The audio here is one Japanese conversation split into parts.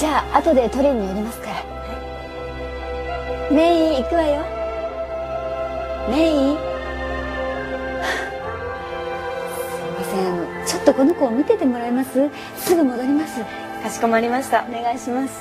じゃあ後で取りに寄りますから。メイ行くわよ。メイ。すいません、ちょっとこの子を見ててもらえます？すぐ戻ります。 かしこまりました。 お願いします。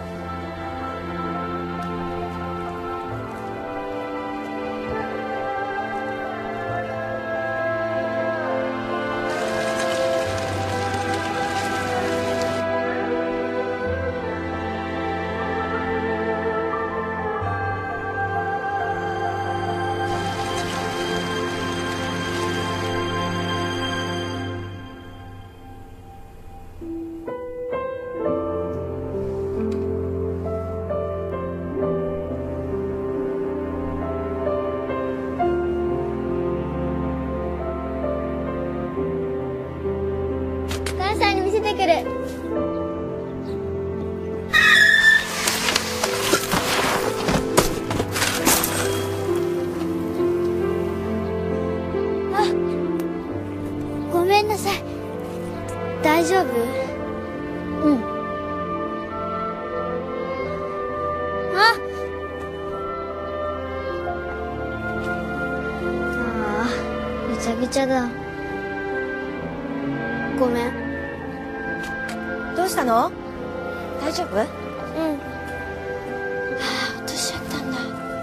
大丈夫？うん。ぐちゃぐちゃだ。ごめん。 どうしたの？大丈夫？ うん。落としちゃったんだ。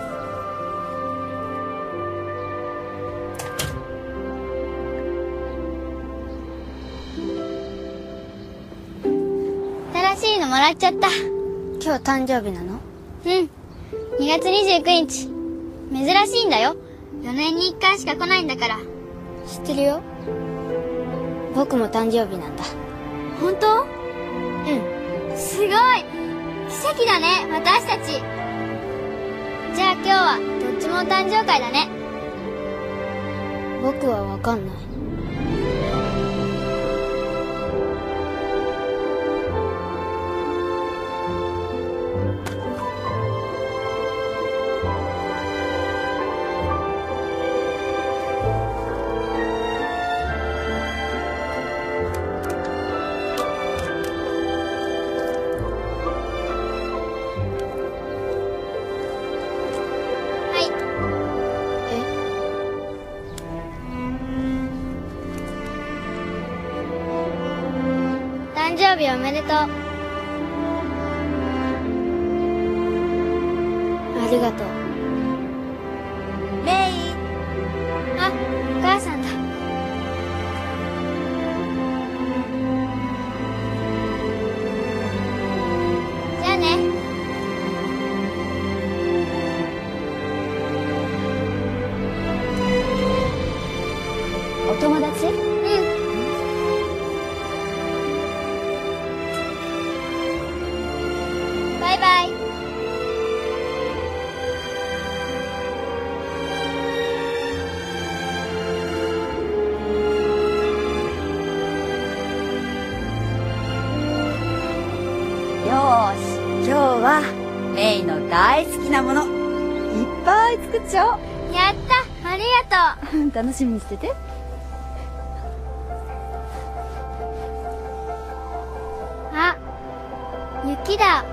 新しいのもらっちゃった。今日誕生日なの？うん。2月29日。珍しいんだよ。4年に1回しか来ないんだから。知ってるよ。僕も誕生日なんだ。本当？うん。すごい！奇跡だね、私たち。じゃあ今日はどっちもお誕生会だね。僕はわかんない。誕生日おめでとう。ありがとう。 メイ。 あ、お母さんだ。じゃあね。 お友達？ バイバイ。 よーし、今日はメイの大好きなものいっぱい作っちゃおう。 やった、ありがとう。 楽しみにしてて。 あ、雪だ。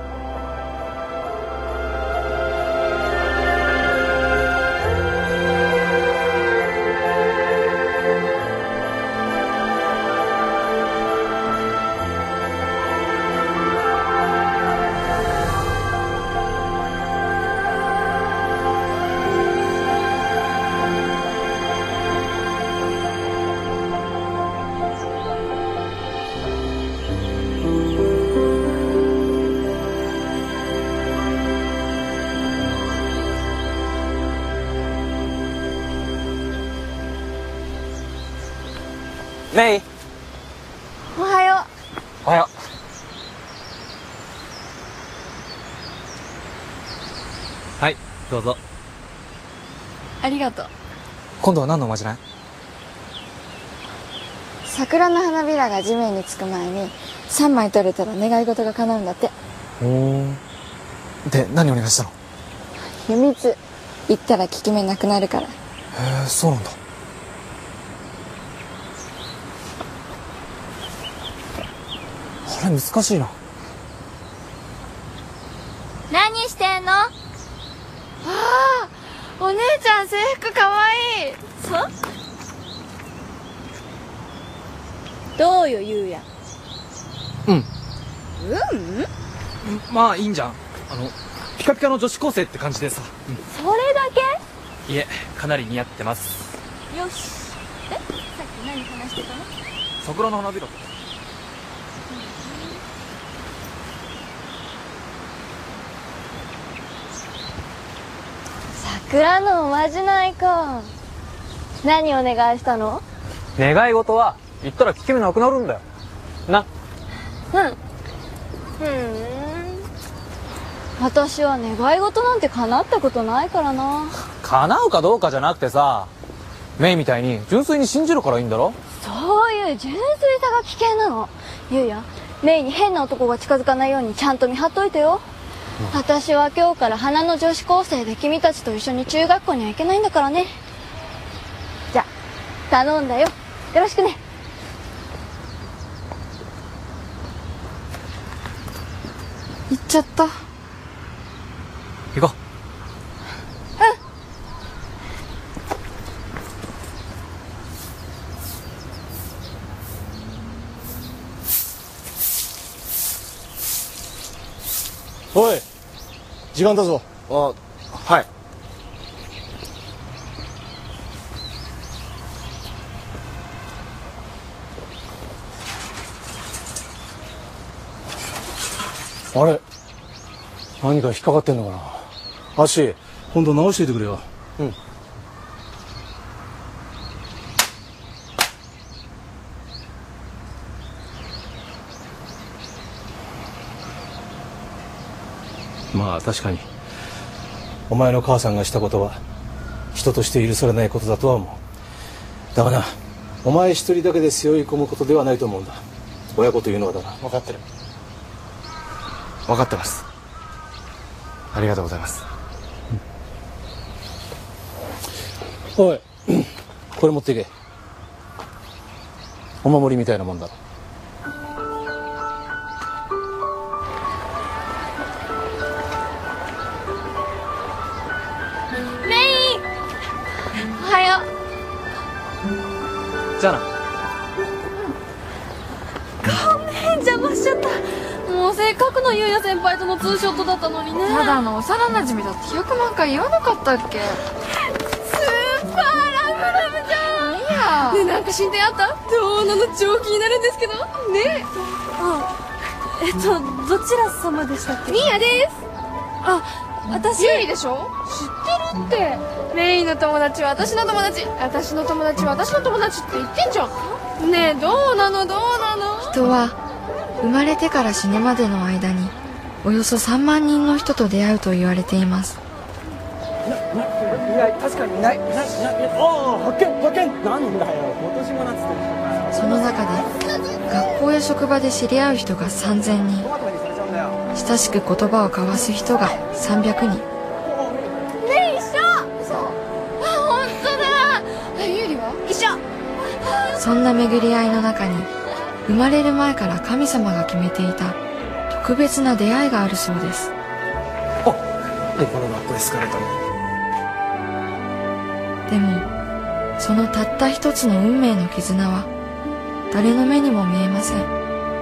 メイ。 おはよう。 おはよう。はい、どうぞ。 ありがとう。 今度は何のおまじない？ 桜の花びらが地面につく前に3枚取れたら願い事が叶うんだって。 おー。で、何お願いしたの？ 秘密。言ったら効き目なくなるから。 へえ、そうなんだ。あれ難しいな。 どうよゆうや。 うん。 うんまあいいんじゃん。ピカピカの女子高生って感じでさ。 それだいえ、かなり似合ってます。 け。よし。さっき何話してたの？ 桜の花びら。 桜のおまじないか。何お願いしたの？ 願い事は言ったら効き目なくなるんだよ。な。 私は願い事なんて叶ったことないからな。 叶うかどうかじゃなくてさ、メイみたいに純粋に信じるからいいんだろ。 そういう純粋さが危険なの。ゆうや、メイに変な男が近づかないようにちゃんと見張っといてよ。私は今日から花の女子高生で君たちと一緒に中学校には行けないんだからね。じゃ頼んだよ。よろしくね。行っちゃった。 行こう。 おい、時間だぞ。 あ、はい。 あれ、何か引っかかってんのかな。足、今度直していてくれよ。 うん。 まあ確かにお前の母さんがしたことは人として許されないことだとは思う。だがな、お前一人だけで背負い込むことではないと思うんだ。親子というのはだな。 分かってる。分かってます。ありがとうございます。 おい、これ持っていけ。お守りみたいなもんだろ。 おはよじゃあな。 邪魔しちゃった。もうせっかくのゆうや先輩とのツーショットだったのにね。 ただの幼馴染だって100万回言わなかったっけ。 スーパーラブラブじゃん。ねえ、なんか進展あった？どうなの？超気になるんですけどね。どちら様でしたっけ？ミヤです。私ゆいでしょ。知ってるって。メイの友達は私の友達、私の友達は私の友達って言ってんじゃん。 ねえ、どうなの？ 人は生まれてから死ぬまでの間におよそ3万人の人と出会うと言われています。 いない、確かにいない。ああ、発見。なんだよ、今年もなっつってる。 その中で学校や職場で知り合う人が3000人、親しく言葉を交わす人が300人。 ねえ、一緒。本当だ。ゆりは一緒。 そんな巡り合いの中に生まれる前から神様が決めていた特別な出会いがあるそうです。 この学校エスカレーター。 でもそのたった一つの運命の絆は誰の目にも見えません。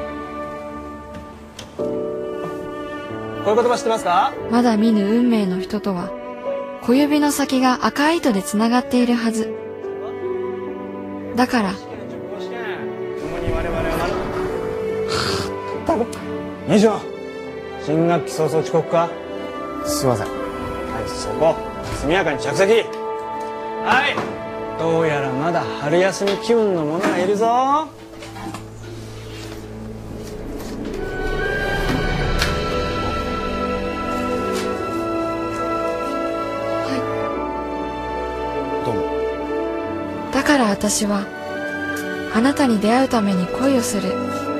こういう言葉知ってますか？ まだ見ぬ運命の人とは小指の先が赤い糸でつながっているはず。だから以上、新学期早々遅刻か。 すいません。 はい、そこ速やかに着席。はい、どうやらまだ春休み気分の者がいるぞ。どうも。 だから私はあなたに出会うために恋をする。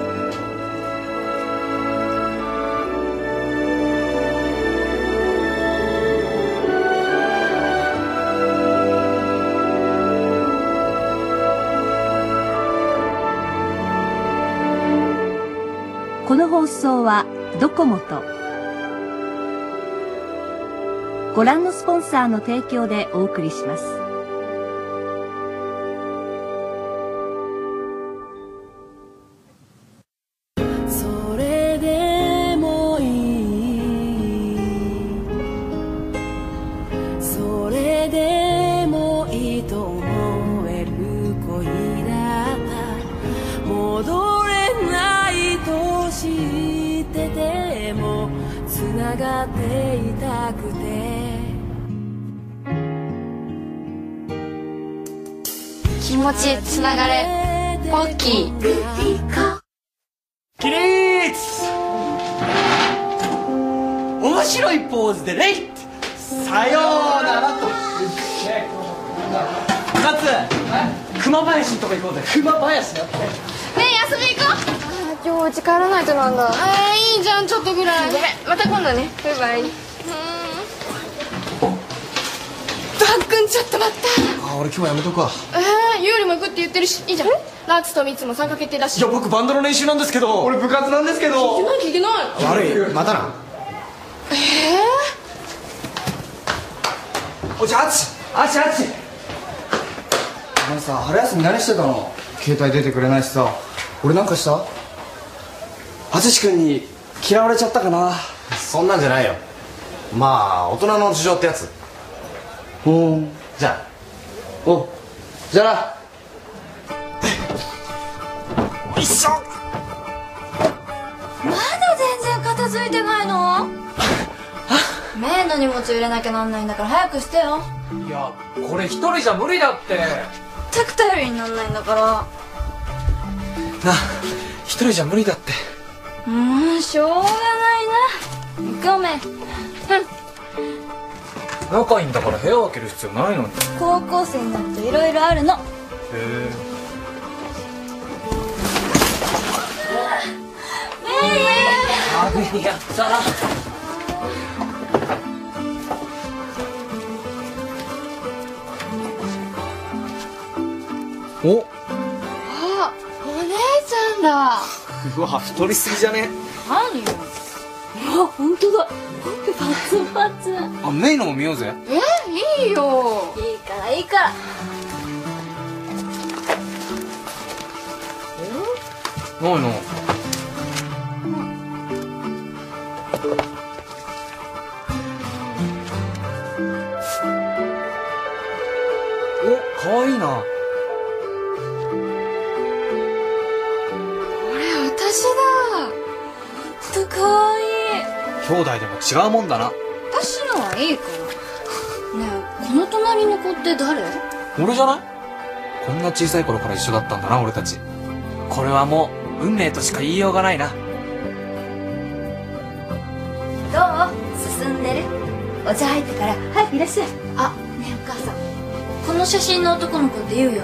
この放送はドコモとご覧のスポンサーの提供でお送りします。 戻れないと知っててもつながっていたくて気持ちつながれポッキー。 起立。面白いポーズでレイ。さようならと。夏、熊林のとこ行こうぜ。熊林だって。 ねえ遊び行こう。今日うち帰らないとなんだ。いいじゃんちょっとぐらい。ごめんまた今度ね。バイバイ。たっくんちょっと待った。 俺今日はやめとくわ。 ユーリも行くって言ってるしいいじゃん。ラッツとミツも参加決定だし。 いや僕バンドの練習なんですけど。俺部活なんですけど。 聞いてない悪いまたな。おじゃあちお前さ春休み何してたの？携帯出てくれないしさ。俺なんかした？淳君に嫌われちゃったかな。 そんなんじゃないよ。まあ大人の事情ってやつ。じゃあじゃあな。一緒。 まだ全然片付いてないの？メイの荷物入れなきゃなんないんだから早くしてよ。 いやこれ一人じゃ無理だって。 全く頼りになんないんだから。 な一人じゃ無理だって。 しょうがないな。ごめん。 仲いいんだから部屋を開ける必要ないのに。 高校生になるといろいろあるの。 へえ。 やったな。 おあお姉ちゃんだ。 うわ太りすぎじゃね？ 何よ。うわ本当だ。パツパツ。 あメイのも見ようぜ。 いいよ。 いいからいいから。 ないの。お可愛いな。 私だ。 ほんとかわいい。 兄弟でも違うもんだな。 私のはいいから。ねえこの隣の子って誰？ 俺じゃない？こんな小さい頃から一緒だったんだな俺たち。これはもう運命としか言いようがないな。 どう？進んでる？お茶入ってから早くいらっしゃい。あ、ねえお母さん。この写真の男の子って言うよ。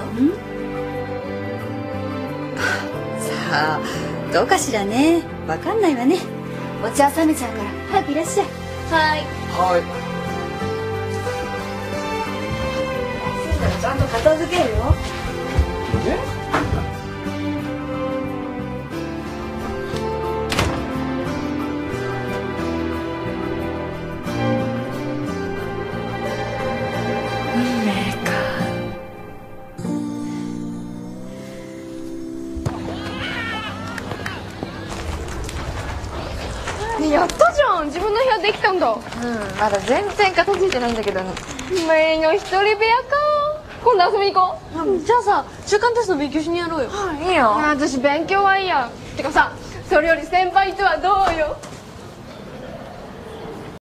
さあどうかしらね。わかんないわね。お茶冷めちゃうから早くいらっしゃい。はい。 はい。 そうだらちゃんと片付けるよ。運命か。 やったじゃん。自分の部屋できたんだ。 まだ全然片付いてないんだけどね。 メイの一人部屋か。今度遊びに行こう。 じゃあさ中間テスト勉強しにやろうよ。いいよ。 私勉強はいいや。てかさそれより先輩とはどうよ。